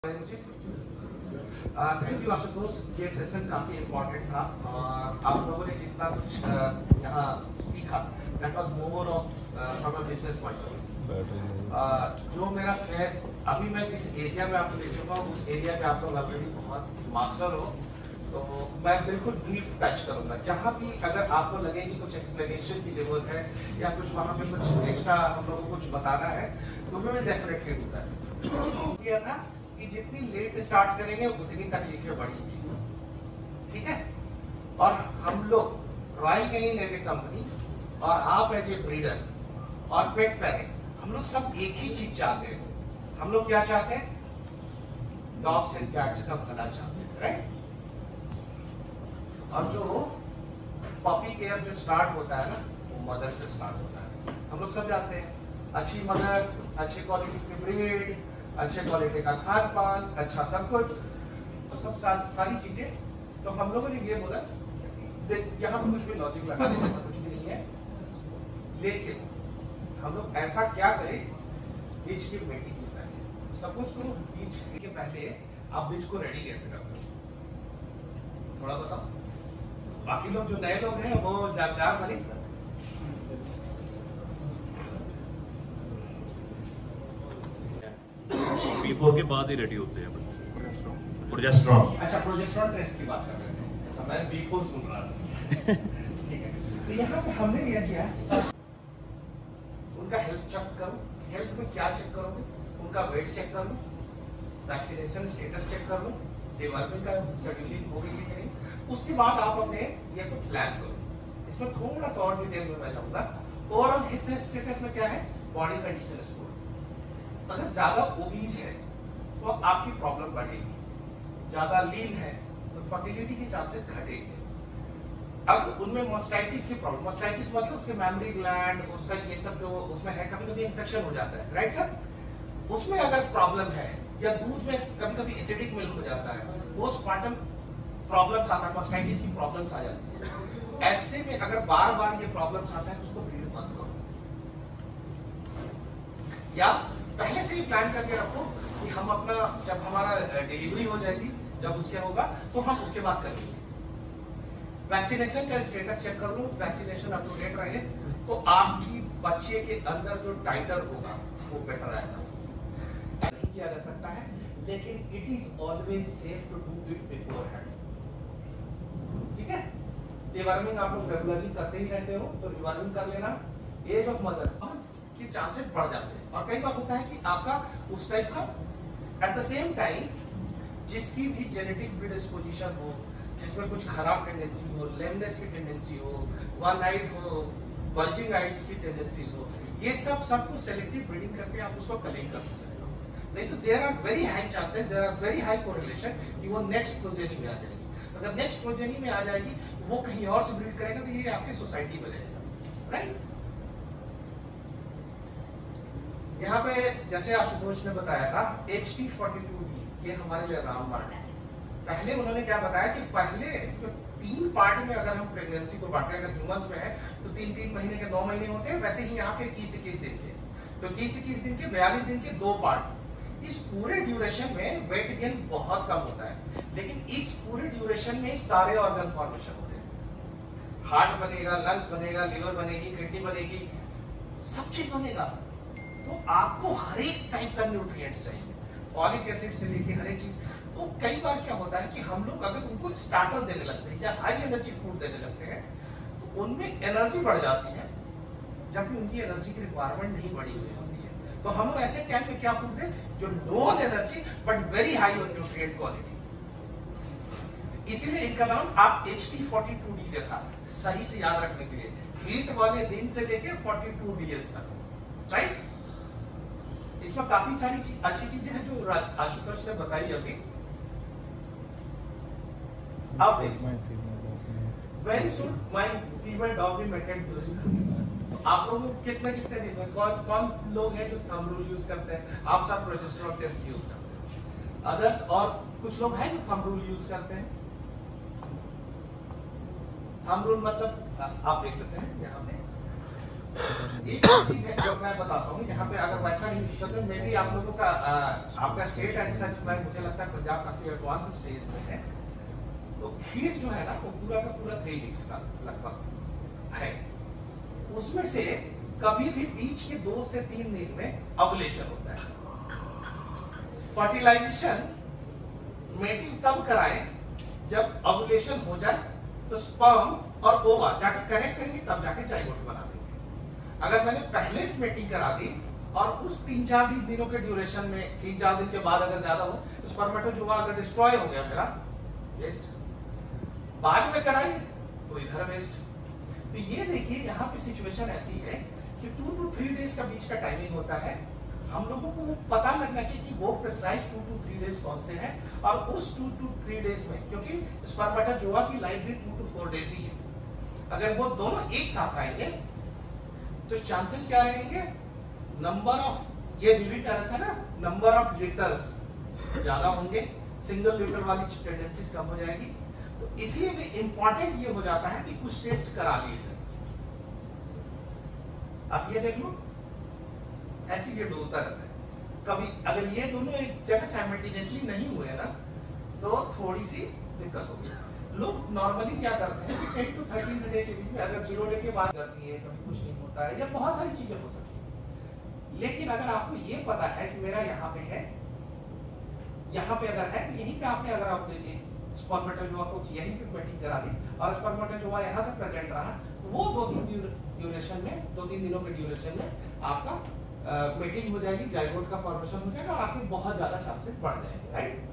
Thank you Ashutosh, ये session काफी important था और आप लोगों ने जितना कुछ यहाँ सीखा that was more of from a business point of view. जो मेरा अभी मैं जिस एरिया में आपको ले चुका हूँ उस एरिया में आप लोग ऑलरेडी बहुत मास्टर हो, तो मैं बिल्कुल ब्रीफ टच करूंगा। जहाँ भी अगर आपको लगे कि कुछ एक्सप्लेनेशन की जरूरत है या कुछ वहाँ पे कुछ एक्स्ट्रा हम लोगों को कुछ बताना है तो मैं डेफिनेटली दूंगा। किया था कि जितनी लेट स्टार्ट करेंगे उतनी तकलीफें बढ़ेंगी, ठीक है। और हम लोग Royal Canin as a company और आप एज ए ब्रीडर और पेट पेरेंट, हम लोग सब एक ही चीज चाहते हैं। हम लोग क्या चाहते हैं? डॉग्स एंड कैट्स का भला चाहते हैं, राइट। और जो पपी केयर जो स्टार्ट होता है ना, वो मदर से स्टार्ट होता है। हम लोग सब जानते हैं, अच्छी मदर, अच्छी क्वालिटी की ब्रीड, अच्छे क्वालिटी का खान पान, अच्छा सब कुछ, तो सब सारी चीजें। तो हम लोगों ने ये बोला यहाँ पे कुछ भी लॉजिक लगाने जैसा कुछ भी नहीं है, लेकिन हम लोग ऐसा क्या करें बीज की मेटिंग होता है। सपोज करो बीज के पहले आप बीज को रेडी कैसे करते हो, थोड़ा बताओ। बाकी लोग जो नए लोग हैं वो जानकार बने। P4 के बाद ही रेडी होते हैं प्रोजेस्टेरॉन। अच्छा, प्रोजेस्टेरॉन टेस्ट की बात कर रहे थे। अच्छा, मैं P4 सुन रहा था। ठीक है, तो यहाँ पे हमने ये किया उनका हेल्थ चेक करो। हेल्थ में क्या चेक करोगे? उनका वेट चेक कर लो, वैक्सीनेशन स्टेटस चेक कर लो, डेवलपमेंट का शेड्यूलिंग हो गई है कि नहीं। उसके बाद आप अपने ये को प्लान करो। इसमें थोड़ा सा और डिटेल में मैं जाऊंगा। ओवरऑल इस स्टेटस में क्या है? Body condition score. अगर ज्यादा ओबीज है तो आपकी प्रॉब्लम बढ़ेगी, ज्यादा लीन है तो फर्टिलिटी के चांसेस घटेंगे। अब उनमें मास्टाइटिस की प्रॉब्लम, मास्टाइटिस मतलब उसके मेमोरी ग्लैंड, उसका ये सब जो उसमें है, कभी कभी इन्फेक्शन हो जाता है, राइट सर। उसमें अगर प्रॉब्लम है या दूध में कभी कभी एसिडिक मिल्क हो जाता है, पोस्टमार्टम प्रॉब्लम्स आता है, मास्टाइटिस की प्रॉब्लम्स आ जाती है। ऐसे में अगर बार बार ये प्रॉब्लम्स आता है तो उसको ब्रीड मत करो, या पहले से ही प्लान करके रखो कि हम अपना जब हमारा डिलीवरी हो जाएगी, जब उसके होगा तो हम उसके बाद करेंगे। वैक्सीनेशन का स्टेटस चेक कर लो, वैक्सीनेशन अप टू डेट रहे तो आपकी बच्चे के अंदर जो टाइटर होगा वो बेटर आएगा। नहीं किया जा सकता है, लेकिन it is always safe to do it beforehand, ठीक है। डिवर्मिंग आप लोग रेगुलरली करते ही रहते हो तो डिवर्मिंग कर लेना। एज ऑफ मदर के चांसेस बढ़ जाते हैं और कई बार होता है कि आपका उस टाइप का एट द सेम टाइम जिसकी भी जेनेटिक प्रीडिस्पोजिशन हो, जिसमें कुछ खराब टेंडेंसी हो, लेमनेस की टेंडेंसी हो, वन आइड हो, बल्जिंग आइड्स की टेंडेंसीज हो, ये सबको सेलेक्टिव ब्रीडिंग करके आप उसको कलेक्ट कर सकते हो। नहीं तो there are very high chances, there are very high correlation कि वो नेक्स्ट प्रोजेनी में आ जाएगी। अगर नेक्स्ट प्रोजेनी में आ जाएगी वो कहीं और से ब्रीड करेगा तो ये आपकी सोसाइटी में रहेगा, राइट। यहाँ पे जैसे आशुतोष ने बताया था HT42D, ये हमारे लिए रामबाण है। पहले उन्होंने क्या बताया कि पहले जो 3 पार्ट में अगर हम प्रेगनेंसी को बांटे, अगर ह्यूमंस में है तो 3-3 महीने के 9 महीने होते हैं, वैसे ही यहाँ पे 21-21 दिन के, तो 21-21 दिन के 42 दिन के 2 पार्ट। इस पूरे ड्यूरेशन में वेट गेन बहुत कम होता है, लेकिन इस पूरे ड्यूरेशन में सारे ऑर्गन फॉर्मेशन होते हैं। हार्ट बनेगा, लंग्स बनेगा, लिवर बनेगी, किडनी बनेगी, सब चीज बनेगा। तो आपको हर एक टाइप का न्यूट्रिएंट्स चाहिए, फॉलिक एसिड से लेके हर एक चीज। तो कई बार क्या होता है कि हम लोग अगर उनको स्टार्टर देने लगते हैं या हाई एनर्जी फूड देने लगते हैं तो उनमें एनर्जी बढ़ जाती है, जबकि उनकी एनर्जी की रिक्वायरमेंट नहीं बढ़ी हुई होती है। तो हम लोग ऐसे टाइम पे क्या फूड दें जो low energy but very high on nutrient quality. इसीलिए इनका नाम आप HT42D देखा, सही से याद रखने के लिए, हीट वाले दिन से लेके 42 डेज तक, राइट। इसमें काफी सारी अच्छी चीजें हैं जो आशुतोष ने बताई अभी। अब very soon my female dog be mated during हर्निंग्स। आप लोग कितने दिन में कौन लोग हैं जो थंब रूल यूज करते हैं? आप सब प्रोजेस्टेरॉन टेस्ट यूज करते हैं, अदर्स और कुछ लोग हैं जो थंब रूल यूज करते हैं। थंब रूल मतलब आप देख लेते हैं यहाँ पे एक चीज है जो मैं बताता हूँ, यहाँ पे अगर वैसा नहीं विषय तो मे भी आप लोगों का आपका स्टेट एज सच में मुझे लगता है पंजाब काफी एडवांस स्टेज में है, तो हीट जो है ना वो पूरा का पूरा 3 वीक्स का लगभग है। उसमें से कभी भी बीच के 2 से 3 दिन में ओव्यूलेशन होता है। फर्टिलाइजेशन मेटिंग तब कराएं जब ओव्यूलेशन हो जाए, तो स्पर्म और ओवा जाकर कनेक्ट करेंगे, तब जाके जाइगोट बना देंगे। अगर मैंने पहले मेटिंग करा दी और उस 3-4 दिनों के ड्यूरेशन में 3-4 दिन के बाद अगर ज्यादा हो, स्पर्मेटोजोआ अगर डिस्ट्रॉय हो गया मेरा, वेस्ट। बाद में कराई तो इधर वेस्ट। तो ये देखिए यहाँ पे सिचुएशन ऐसी है कि 2 to 3 डेज का बीच का टाइमिंग होता है। हम लोगों को वो पता लगना चाहिए कि वो प्रिसाइज 2 to 3 डेज कौन से हैं, और उस 2 to 3 डेज में, क्योंकि स्पर्मेटोजोआ की लाइफ भी 2 to 4 डेज ही है, अगर वो दोनों एक साथ आएंगे तो चांसेस क्या रहेंगे, नंबर ऑफ, ये विविड टेरेस है ना, नंबर ऑफ लिटर्स ज्यादा होंगे, सिंगल लिटर वाली टेंडेंसीज कम हो जाएगी। तो इसलिए भी इंपॉर्टेंट ये हो जाता है कि कुछ टेस्ट करा लिए जाए। अब ये देख लो, ऐसी ये डोलता रहता है। कभी अगर ये दोनों एक जगह साइमल्टेनियसली नहीं हुए ना, तो थोड़ी सी दिक्कत होगी। लोग नॉर्मली क्या करते हैं कि 10 to 13 डे के बीच में अगर 0 डे के बाद करती है, कभी कुछ नहीं होता है, या बहुत सारी चीजें हो सकती है। लेकिन अगर आपको ये पता है कि मेरा यहाँ पे है, यहाँ पे अगर है, यहीं पे आपने अगर आप देखिए स्पर्मेटोजोआ को यहीं पे मेटिंग करा दी और स्पर्मेटोजोआ यहाँ से प्रेजेंट रहा, वो 2-3 ड्यूरेशन में, 2-3 दिनों के ड्यूरेशन में आपका मेटिंग हो जाएगी, जाइगोट का फॉर्मेशन हो जाएगा और आपके बहुत ज्यादा चांसेस बढ़ जाएंगे, राइट।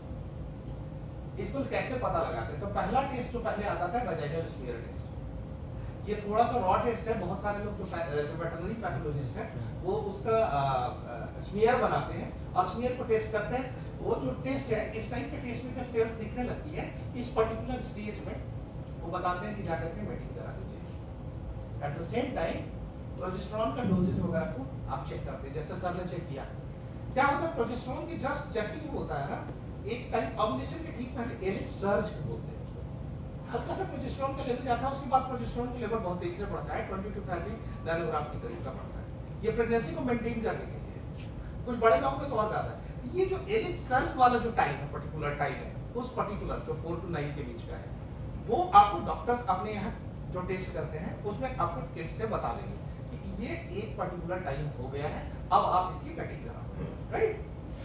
इसको कैसे पता लगाते हैं? तो पहला टेस्ट जो पहले आता था वैजाइनल स्मीयर टेस्ट। ये थोड़ा सा रॉ टेस्ट है, बहुत सारे लोग जो वेटरनरी पैथोलॉजिस्ट हैं वो उसका स्मीयर बनाते हैं और स्मीयर को टेस्ट करते हैं। वो जो टेस्ट है, इस टाइप के टेस्ट में जब सेल्स दिखने लगती है इस पर्टिकुलर स्टेज में, वो बताते हैं कि जाकर के मेटिंग करा दीजिए। At the same time progesterone का डोजेज वगैरह को आप चेक करते हैं, जैसे सर ने चेक किया। क्या होता है प्रोजेस्टेरॉन की जस्ट जैसे ही होता है ना, एक टाइम ओव्यूलेशन के ठीक पहले एलिक सर्ज बोलते हैं उसको, हल्का सा प्रोजेस्टेरॉन का लेवल जाता है, उसके बाद प्रोजेस्टेरॉन का लेवल बहुत तेजी से बढ़ता है, 20 to 30 नैनोग्राम के करीब का बढ़ता है। ये प्रेगनेंसी को मेंटेन करने के लिए, कुछ बड़े लोगों में तो और ज्यादा है। ये जो एलिक सर्ज वाला जो टाइम है, पर्टिकुलर टाइम है, उस पर्टिकुलर जो 4 to 9 के बीच का है, वो आपको डॉक्टर्स अपने यहाँ जो टेस्ट करते हैं उसमें आपको किट से बता देंगे कि ये एक पर्टिकुलर टाइम हो गया है, अब आप इसकी मेटिंग कराओ, राइट।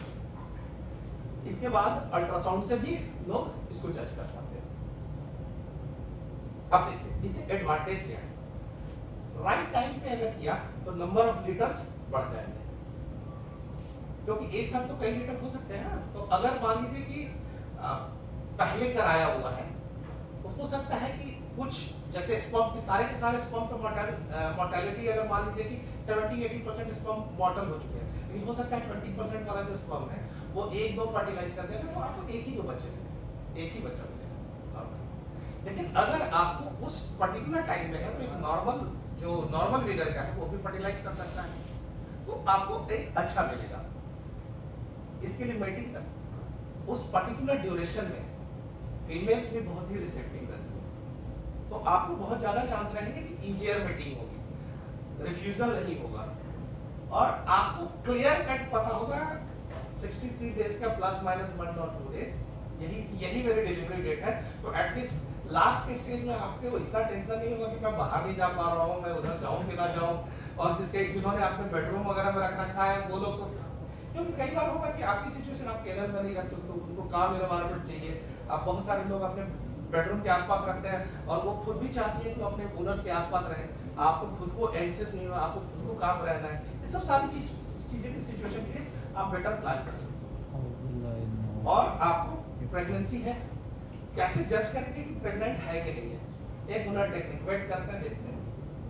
इसके बाद अल्ट्रासाउंड से भी लोग इसको जज कर पाते हैं। अब देखिए इससे एडवांटेज क्या है, राइट टाइम पे अगर किया तो नंबर ऑफ लीटर्स बढ़ जाएंगे, क्योंकि एक साथ तो कई लीटर हो सकते हैं ना। तो अगर मान लीजिए कि पहले कराया हुआ है, तो हो सकता है कि कुछ जैसे स्पर्म के सारे स्पर्म का मोर्टेलिटी अगर मान लीजिए कि 70-80% स्पर्म मॉर्टल हो चुके हैं, लेकिन हो सकता है 20% वाला जो स्पर्म है वो 1-2 फर्टिलाइज कर देगा, तो आपको एक ही दो बच्चे मिलेंगे, एक ही बच्चा मिलेगा। लेकिन अगर आपको उस पर्टिकुलर टाइम में है तो एक नॉर्मल जो नॉर्मल विगर का है वो भी फर्टिलाइज कर सकता है, तो आपको एक अच्छा मिलेगा। इसके लिए मेटिंग कर उस पर्टिकुलर ड्यूरेशन में फीमेल्स भी बहुत ही रिसेप्टिव रहती है, तो आपको बहुत ज्यादा चांस रहेंगे कि ईजियर मेटिंग होगी, रिफ्यूजल नहीं होगा, और आपको क्लियर कट पता होगा 63 डेज का ±1 और 2 डेज, यही मेरी डिलीवरी डेट है। तो एटलीस्ट लास्ट के स्टेज में आपको इतना टेंशन नहीं होगा कि मैं बाहर नहीं जा पा रहा हूँ, मैं उधर जाऊँ कि ना जाऊँ, और जिन्होंने आपने बेडरूम वगैरह में रख रखा है वो लोग, क्योंकि कई बार होगा कि आपकी सिचुएशन आप केरल में नहीं रख सकते, उनको काम एनवायरनमेंट चाहिए। आप बहुत सारे लोग अपने बेडरूम के आसपास रखते हैं और वो खुद भी चाहती है कि अपने ओनर्स के आसपास रहे, आपको खुद को एंग्जियस नहीं हो, आपको खुद को काम रहना है। ये सब सारी चीजें की सिचुएशन के लिए आप बेटर प्लान कर सकते हो। और आपको प्रेगनेंसी है कैसे जज करेंगे कि प्रेग्नेंट है कि नहीं है, एक मिनट टेक्निक वेट करते हैं, देखते हैं,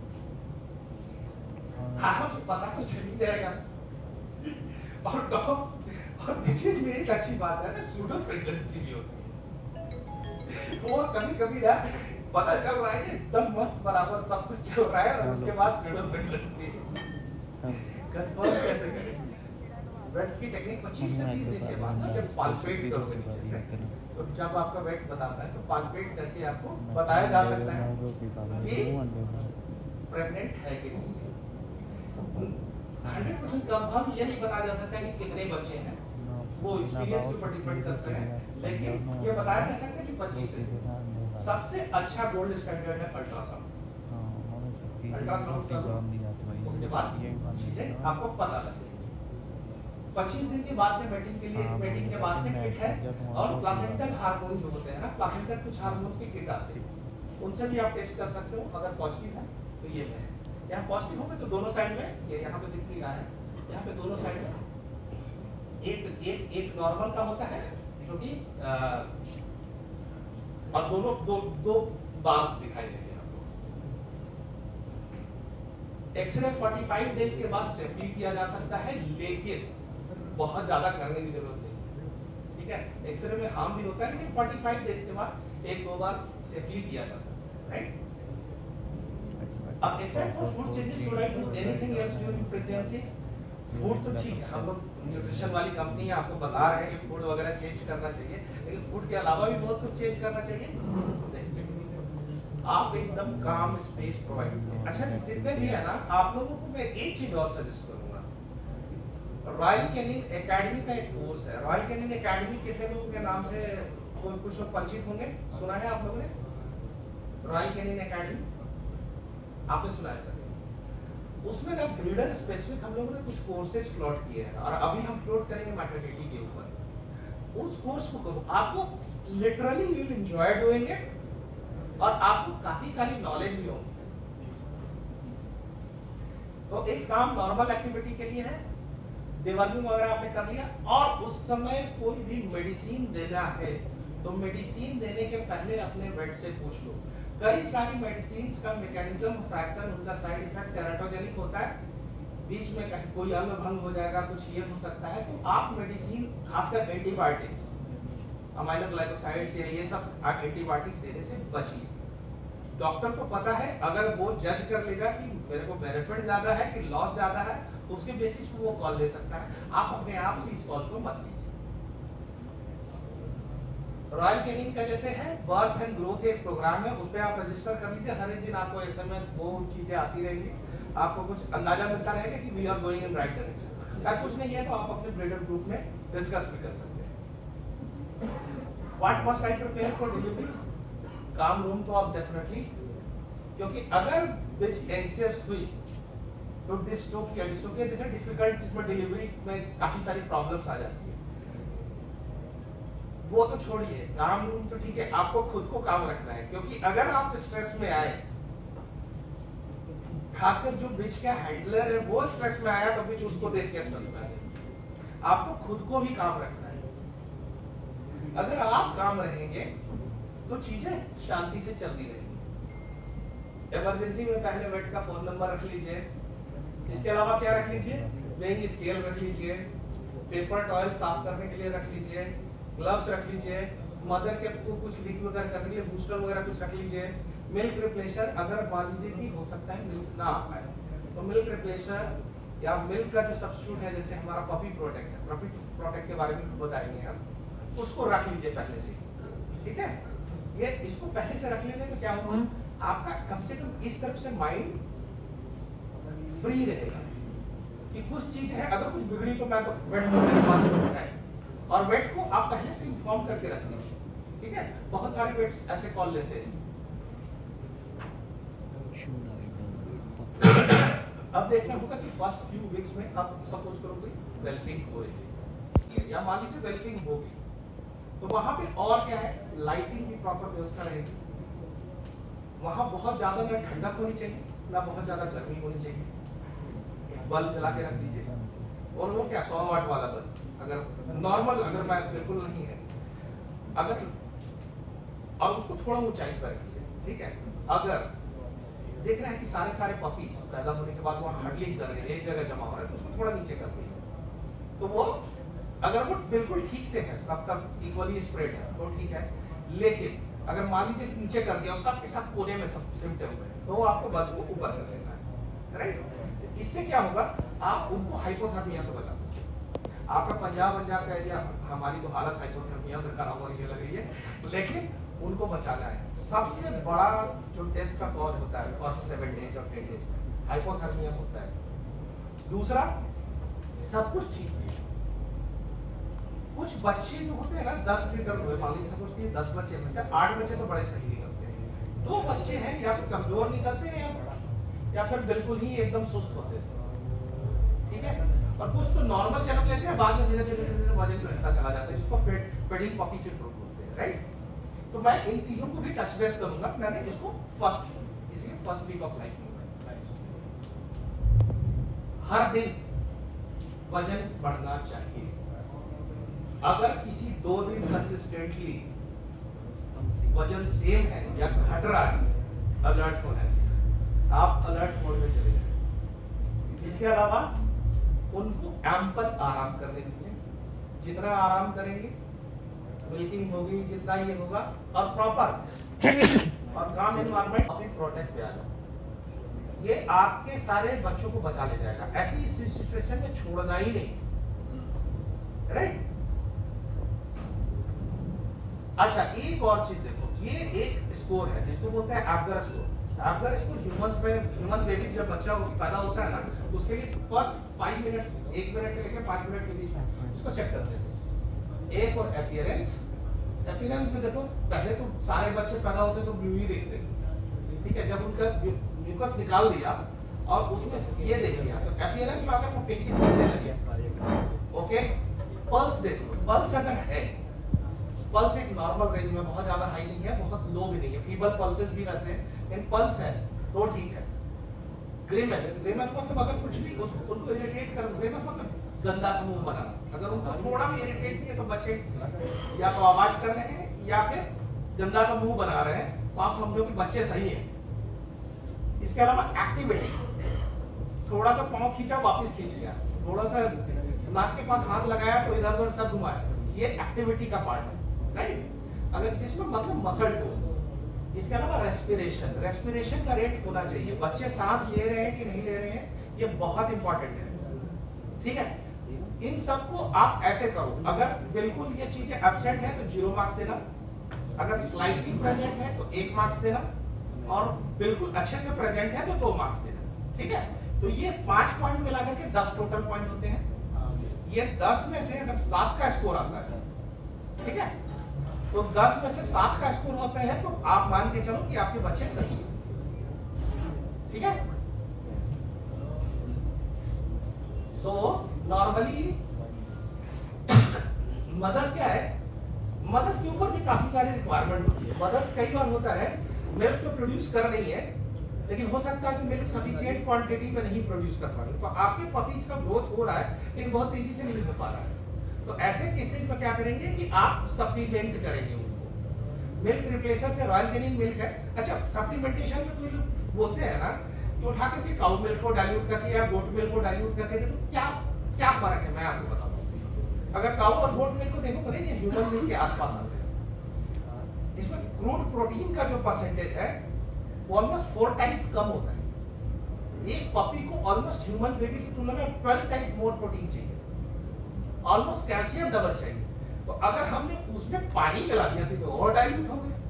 हाँ पता तो चल ही जाएगा। और डॉग्स और बिचेस में एक अच्छी बात है ना, सूडो प्रेगनेंसी भी होती है, वो कभी ना पता चल रहा है एकदम मस्त बराबर सब कुछ चल रहा है, और उसके बाद सूडो प्रेगनेंसी कंफर्म कैसे करें? वेट्स की टेक्निक 25 से 30 दिन के बाद ना जब पाल्पेट करोगे नीचे से, तो जब आपका वेट बताता है तो पाल्पेट करके आपको बताया जा सकता है कि प्रेग्नेंट है कि नहीं है। 100% कंफर्म ये नहीं बताया जा सकता कि कितने बच्चे हैं, वो एक्सपीरियंस के ऊपर डिपेंड करते हैं, लेकिन ये बताया जा सकता है कि 25 है। सबसे अच्छा गोल्ड स्टैंडर्ड है अल्ट्रासाउंड। अल्ट्रासाउंड करो, उसके बाद चीजें आपको पता लगेगी। 25 दिन के बाद से मेटिंग के लिए, मेटिंग के बाद से किट है, और प्लासेंटल हार्मोन जो होते हैं ना, प्लासेंटल कुछ हार्मोन्स की किट आते हैं, उनसे भी आप टेस्ट कर सकते हो। अगर पॉजिटिव है तो ये है, यहाँ पॉजिटिव होगा तो दोनों साइड में, ये यहाँ पे दिख नहीं रहा है, यहाँ पे दोनों साइड में एक नॉर्मल का होता है जो कि और दोनों दो बार्स दिखाई देंगे आपको। एक्सरे 45 डेज के बाद सेफली किया जा सकता है, लेकिन बहुत ज्यादा करने की जरूरत नहीं, ठीक है। एक्सरे में हार्म भी होता है, लेकिन 45 डेज के बाद एक दो बार सेफली किया जा सकता है, राइट। अब except for food changes, should I do anything else during pregnancy? Food तो ठीक है, हम लोग न्यूट्रिशन वाली कंपनी है, आपको बता रहे हैं कि फूड वगैरह चेंज करना चाहिए, लेकिन फूड के अलावा भी बहुत कुछ चेंज करना चाहिए। आप एकदम काम स्पेस प्रोवाइड कीजिए। अच्छा, जितने भी है ना, आप लोगों को मैं एक चीज और सजेस्ट करूंगा, रॉयल कैनिन एकेडमी का एक कोर्स है। रॉयल कैनिन एकेडमी कितने लोगों के नाम से कुछ लोग परिचित होंगे, सुना है आप लोगों ने? रॉयल कैनिन एकेडमी आपने सुना है सर? उसमें ना ब्रीडर स्पेसिफिक हम लोगों ने कुछ कोर्सेज फ्लोट किए हैं, और अभी हम फ्लोट करेंगे मैटरनिटी के ऊपर। उस कोर्स को करो, आपको literally you will enjoy doing it, और आपको काफी सारी नॉलेज भी होगी। तो एक काम नॉर्मल एक्टिविटी के लिए है, डिवर्मिंग वगैरह आपने कर लिया, और उस समय कोई भी मेडिसिन देना है तो मेडिसिन देने के पहले अपने वेट से पूछ लो। कई सारी मेडिसिन का मैकेनिज्म ऑफ एक्शन, उनका साइड इफेक्ट टेराटोजेनिक होता है, बीच में कहीं कोई अंग भंग हो जाएगा, कुछ ये हो सकता है, तो आप मेडिसिन, खासकर एंटीबायोटिक्स, अमाइलोग्लाइकोसाइड्स या ये सब एंटीबायोटिक्स देने से बचिए। डॉक्टर को पता है, अगर वो जज कर लेगा कि मेरे को बेनिफिट ज्यादा है कि लॉस ज्यादा है, उसके बेसिस पे वो कॉल ले सकता है। आप अपने आप से इस कॉल को मत लीजिए। रॉयल कैनिन का जैसे है बर्थ एंड ग्रोथ एक प्रोग्राम है, उस पे आप रजिस्टर कर लीजिए। हर एक दिन आपको एसएमएस वो चीजें आती रहेंगी, आपको कुछ अंदाजा मिलता रहेगा कि we are going in right direction. अगर कुछ नहीं है तो आप अपने ब्रीडर ग्रुप में डिस्कस भी कर सकते हैं। What must I prepare for delivery? Calm room तो आप डेफिनेटली, क्योंकि अगर बिच एंशियस हुई तो डिस्टोकिया जैसे डिफिकल्ट, जिसमें डिलीवरी में काफी सारी प्रॉब्लम्स आ जाती है, वो तो छोड़िए। काम रूम तो ठीक है, आपको खुद को काम रखना है, क्योंकि अगर आप स्ट्रेस में आए, खासकर जो बिच का हैंडलर है वो स्ट्रेस में आया, तो बिच उसको देख के स्ट्रेस में आया। आपको खुद को भी काम रखना है। अगर आप काम रहेंगे तो चीजें शांति से चलती रहेंगी। इमरजेंसी में पहले वेट का फोन नंबर रख लीजिए। इसके अलावा क्या रख लीजिए? वेइंग स्केल रख लीजिए, पेपर टॉयल साफ करने के लिए रख लीजिए, ग्लव्स रख लीजिए, मदर के को कुछ लिक्विड वगैरह करने के लिए बूस्टर वगैरह कुछ रख लीजिए। मिल्क रिप्लेसर, अगर मान लीजिए कि हो सकता है मिल्क ना आ पाए, तो मिल्क रिप्लेसर या मिल्क का जो सब्स्टिट्यूट है, जैसे हमारा पपी प्रोटेक्ट है, पपी प्रोटेक्ट के बारे में बताएंगे हम, उसको रख लीजिए पहले से, ठीक है। ये इसको पहले से रख लेने में क्या होगा, आपका कम से कम इस तरफ से माइंड फ्री रहेगा कि कुछ चीज है, अगर कुछ बिगड़ी तो मैं तो वेट को मेरे पास है, और वेट को आप पहले से इन्फॉर्म करके रख लीजिए, ठीक है। बहुत सारे वेट्स ऐसे कॉल लेते हैं। अब देखना होगा कि फर्स्ट फ्यू वीक्स में आप सपोज करो कोई वेलपिंग हो रही है, या मान लीजिए वेलपिंग होगी, तो वहां पे और क्या है, लाइटिंग की प्रॉपर व्यवस्था रहेगी। वहां बहुत ज्यादा ना ठंडक होनी चाहिए, ना बहुत ज्यादा गर्मी होनी चाहिए। बल्ब जला के रख दीजिए, और वो क्या 100 वाट वाला बल्ब, अगर नॉर्मल, अगर मैं बिल्कुल नहीं है, अगर, और उसको थोड़ा ऊंचाई पर रखिए, ठीक है। अगर देख रहे हैं कि सारे पपीज पैदा होने के बाद वहाँ हडलिंग कर रहे हैं, एक जगह जमा हो रहे हैं, तो उसको थोड़ा नीचे कर दीजिए। तो वो अगर वो बिल्कुल ठीक से है, सब तक इक्वली स्प्रेड है तो ठीक है, लेकिन अगर मान लीजिए नीचे कर दिया और सबके सब कोने में सब सिम्टम है, तो वो आपको बल्ब को ऊपर कर लेना है, राइट। इससे क्या होगा, आप उनको हाइपोथर्मिया से बचा सकते हैं। आपका पंजाब का एरिया, हमारी तो हालत हाइपोथर्मिया से खराब हो रही है लग रही है, लेकिन उनको बचाना है। सबसे बड़ा जो डेथ का कॉज होता है फर्स्ट 7 डेज और 10 डेज में हाइपोथर्मिया होता है। दूसरा, सब कुछ ठीक है, कुछ बच्चे जो होते हैं ना 10 लीटर हुए, मान लीजिए सपोज कि 10 बच्चे में से 8 बच्चे तो बड़े सही निकलते हैं, 2 बच्चे हैं या तो कमजोर निकलते हैं या फिर बिल्कुल ही एकदम सुस्त होते हैं, ठीक है। और कुछ तो नॉर्मल जन्म लेते हैं, बाद में धीरे धीरे वजन बढ़ता चला जाता है, जिसको फीडिंग पपी सिंड्रोम बोलते हैं, राइट। तो मैं इन तीनों को भी टच बेस करूंगा। मैंने इसको इसलिए फर्स्ट वीक ऑफ लाइफ में हर दिन वजन बढ़ना चाहिए। अगर किसी 2 दिन कंसिस्टेंटली वजन सेम है या घट रहा है, अलर्ट होना चाहिए, आप अलर्ट मोड में चले जाए। इसके अलावा उनको एम्पल आराम करने दीजिए, जितना आराम करेंगे मिल्किंग होगी, जितना ये होगा, और प्रॉपर और काम एनवायरनमेंट अभी प्रोटेक्ट पे आ जाओ, ये आपके सारे बच्चों को बचा ले जाएगा। ऐसी सिचुएशन में छोड़ना ही नहीं, राइट। अच्छा, एक और चीज देखो, ये एक स्कोर है जिसको बोलते हैं Apgar score. Apgar score human baby जब बच्चा पैदा होता है ना, उसके लिए फर्स्ट 5 मिनट 1 मिनट से लेकर 5 मिनट के बीच में इसको चेक करते हैं। A for appearance. अपीयरेंस में देखो, पहले तो सारे बच्चे पैदा होते तो ब्लू ही देखते हैं, ठीक है। जब उनका म्यूकस निकाल दिया और उसमें ये देख लिया, तो अपीयरेंस में अगर वो पिंकिश दिखने लगे, ओके। पल्स देखो, पल्स अगर है, पल्स एक नॉर्मल रेंज में, बहुत ज्यादा हाई नहीं है, बहुत लो भी नहीं है, फीबल पल्सेस भी रहते हैं, लेकिन पल्स है तो ठीक है। ग्रिमेस, ग्रिमेस मतलब अगर कुछ भी उनको इरिटेट कर, ग्रिमेस मतलब गंदा सा मुंह बनाना, अगर उनको थोड़ा भी इरिटेट नहीं है तो बच्चे या तो आवाज कर रहे हैं या फिर गंदा सा मुंह बना रहे हैं, तो आप समझो कि बच्चे सही हैं। इसके अलावा एक्टिविटी, थोड़ा सा पांव खींचा वापस खींच गया, थोड़ा सा नाक के पास हाथ लगाया तो इधर उधर सब घुमाया, ये एक्टिविटी का पार्ट है, राइट। अगर जिसमें मतलब मसल टोन। इसके अलावा रेस्पिरेशन, रेस्पिरेशन का रेट होना चाहिए, बच्चे सांस ले रहे हैं कि नहीं ले रहे हैं, ये बहुत इंपॉर्टेंट है, ठीक है। इन सबको आप ऐसे करो, अगर बिल्कुल ये चीजें एब्सेंट है तो 0 मार्क्स देना, अगर स्लाइटली प्रेजेंट है तो 1 मार्क्स देना, और बिल्कुल अच्छे से प्रेजेंट है तो 2 मार्क्स देना, ठीक है। तो ये 5 पॉइंट मिलाकर के 10 टोटल पॉइंट होते हैं। ये 10 में से अगर 7 का स्कोर आता है, ठीक है, तो 10 में से 7 का स्कोर होता है, तो आप मान के चलो कि आपके बच्चे सही है, ठीक है। सो नॉर्मली मदर्स क्या है, मदर्स के ऊपर भी काफी सारी रिक्वायरमेंट होती है। मदर्स कई बार होता है मिल्क तो प्रोड्यूस कर रही है, लेकिन हो सकता है कि मिल्क सफिशिएंट क्वांटिटी में नहीं प्रोड्यूस कर पा रही, तो आपके पपीज का ग्रोथ हो रहा है लेकिन बहुत तेजी से नहीं हो पा रहा है। तो ऐसे केसेस में क्या करेंगे कि आप सप्लीमेंट करेंगे उनको। मिल्क रिप्लेसर से रॉयल कैनिन मिल्क है। अच्छा, सप्लीमेंटेशन में कोई लोग बोलते हैं ना कि उठा करके काउ मिल्क को डाइल्यूट करके या गोट मिल्क को डाइल्यूट करके दे, तो क्या फर्क है, मैं आपको बताता हूँ। अगर काउ और गोट मिल्क को देखो तो ये ह्यूमन मिल्क के आसपास आते हैं। इसमें क्रूड प्रोटीन का जो परसेंटेज है वो ऑलमोस्ट 4 टाइम्स कम होता है। एक पपी को ऑलमोस्ट ह्यूमन बेबी की तुलना में 12 टाइम्स मोर प्रोटीन चाहिए, ऑलमोस्ट कैल्शियम डबल चाहिए। तो अगर हमने उसमें पानी मिला दिया तो और डाइल्यूट हो गया,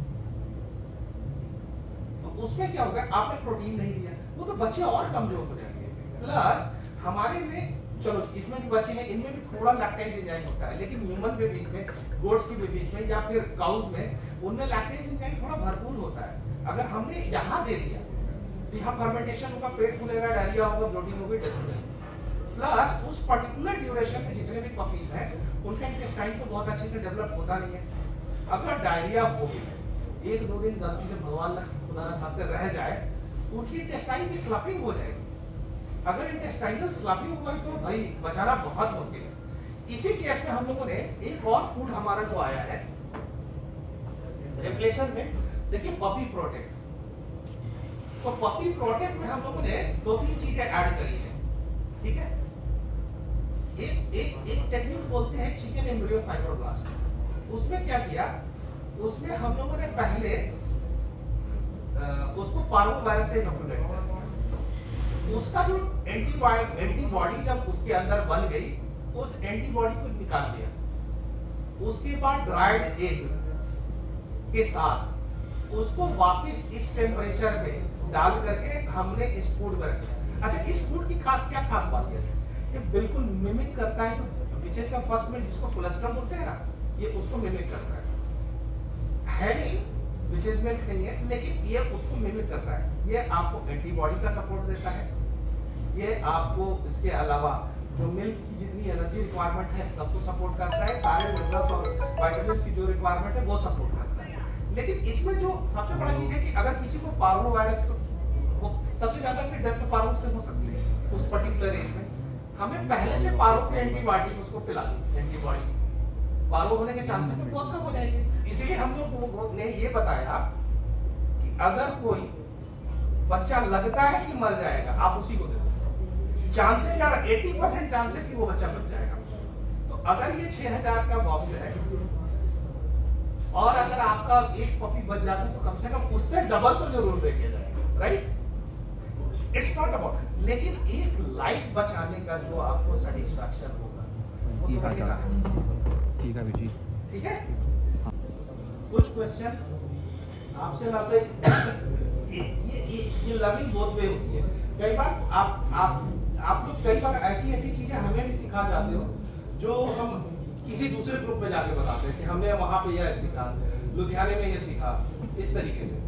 तो उसमें क्या होगा, आपने प्रोटीन नहीं दिया, वो तो बच्चे और कमजोर हो जाएंगे। प्लस हमारे में, चलो इसमें भी बच्चे हैं, इनमें भी थोड़ा लैक्टेज एंजाइम होता है, लेकिन ह्यूमन बेबीज में, गोट्स की बेबीज में या फिर काउज में, उनमें लैक्टेज एंजाइम थोड़ा भरपूर होता है। अगर हमने यहाँ दे दिया तो यहाँ फर्मेंटेशन होगा, पेट फूलेगा, डायरिया होगा, ब्लोटिंग होगी, डेथ हो जाएगी। प्लस उस पर्टिकुलर ड्यूरेशन में जितने भी पपीज हैं उनका इंटेस्टाइन तो बहुत अच्छे से डेवलप होता नहीं है। अगर डायरिया हो गई, 1-2 दिन गलती से भगवान खुदा ना खास्ते रह जाए, तो उनकी इंटेस्टाइन की स्लफिंग हो जाएगी। अगर इंटेस्टाइनल स्लफिंग हुआ तो भाई बचाना बहुत मुश्किल है। इसी केस में हम लोगों ने एक और फूड हमारा को आया है रिप्लेशन में, देखिए पपी प्रोटेक्ट। तो पपी प्रोटेक्ट में हम लोगों ने 2-3 चीजें ऐड करी है, ठीक है। एक टेक्निक बोलते हैं चिकन एम्ब्रियो फाइब्रोब्लास्ट। उसमें क्या किया, उसमें हम लोगों ने पहले उसको पार्वोवायरस से इनोकुलेट किया। उसका जो एंटीबॉडी जब उसके अंदर बन गई, उस एंटीबॉडी को निकाल दिया। उसके बाद ड्राइड एग, के साथ उसको वापस इस टेम्परेचर पे डाल करके हमने इस फूड में रखा। अच्छा, इस फूड की क्या खास बात है, ये बिल्कुल मिमिक करता है जो विचेस का फर्स्ट मिल्क जिसको कोलेस्ट्रॉल बोलते हैं ना, ये उसको मिमिक करता है नहीं, विचेस मिल्क नहीं है, लेकिन ये उसको मिमिक करता है। ये आपको एंटीबॉडी का सपोर्ट देता है, ये आपको इसके अलावा जो मिल्क की जितनी एनर्जी रिक्वायरमेंट है सबको सपोर्ट करता है, सारे मिनरल्स और विटामिन्स की जो रिक्वायरमेंट है वो सपोर्ट करता है। लेकिन इसमें जो सबसे बड़ा चीज है कि अगर किसी को पार्वो वायरस को सबसे ज्यादा डेथ पार्वो से हो सकती है उस पर्टिकुलर एज में, हमें पहले से पार्वो के एंटीबायोटिक उसको पिला दी, एंटीबॉडी पार्वो होने के चांसेस तो बहुत कम हो जाएंगे। इसीलिए हम लोग ने ये बताया कि अगर कोई बच्चा लगता है कि मर जाएगा, आप उसी को दे दो, चांसेस ज्यादा 80% चांसेस कि वो बच्चा बच जाएगा। तो अगर ये 6000 का बॉक्स है और अगर आपका एक पपी बच जाता है तो कम से कम उससे डबल तो जरूर देके जाएगा, राइट? इट्स नॉट अबाउट, लेकिन एक लाइफ बचाने का जो आपको सेटिस्फैक्शन होगा वो तो रहेगा। ठीक है जी, ठीक है। कुछ क्वेश्चंस आपसे ना से ये लर्निंग बोथ वे होती है। कई बार आप लोग कई बार ऐसी चीजें हमें भी सिखा जाते हो जो हम किसी दूसरे ग्रुप में जाके बताते हैं कि हमने वहां पे यह सीखा, लुधियाने में ये सीखा, इस तरीके से।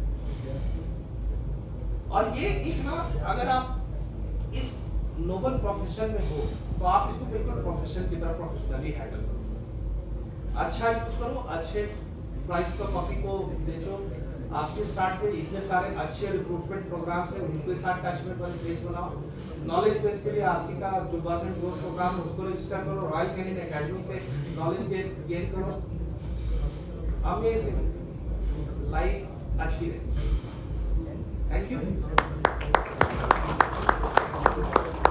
और ये एक ना, अगर आप इस नोबल प्रोफेशन में हो तो आप इसको बिल्कुल प्रोफेशन की तरह प्रोफेशनली हैंडल करो, अच्छा यूज करो, अच्छे प्राइस पर कॉपी को बेचो। आज से स्टार्ट में इतने सारे अच्छे रिक्रूटमेंट प्रोग्राम्स हैं, उनके साथ टचमेंट वाले बेस बनाओ। नॉलेज बेस के लिए आरसी का जो बर्थ एंड ग्रोथ प्रोग्राम है उसको रजिस्टर करो, रॉयल कैनिन एकेडमी से नॉलेज गेन करो। अमेजिंग लाइफ अच्छी रहे। Thank you.